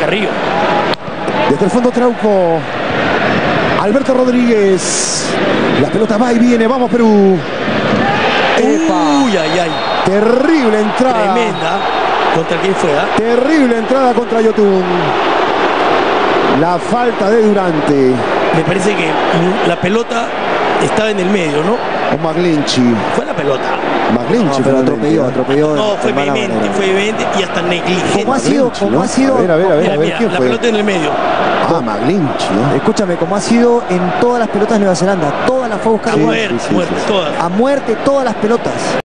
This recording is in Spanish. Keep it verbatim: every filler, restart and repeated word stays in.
Carrillo. Desde el fondo Trauco. Alberto Rodríguez. La pelota va y viene. Vamos, Perú. Epa. Uy, ay, ay. Terrible entrada. Tremenda. ¿Contra quién fue? ¿eh? Terrible entrada contra Yotun. La falta de Durante. Me parece que la pelota estaba en el medio, ¿no? O Maglinchi. Fue la pelota. Maglinchi, no, pero atropelló, atropelló. No, fue vehemente, fue vehemente y hasta negligente. ¿Cómo ha sido? ¿Cómo ¿no? ha sido? A ver, a ver, a ver, Mira, a ver mira, quién la fue. pelota en el medio. Ah, Maglinchi, ¿no? Escúchame, como ha sido en todas las pelotas de Nueva Zelanda. Todas las fue a buscar A Sí, muerte, sí, sí, muerte, sí. todas. a muerte, todas las pelotas.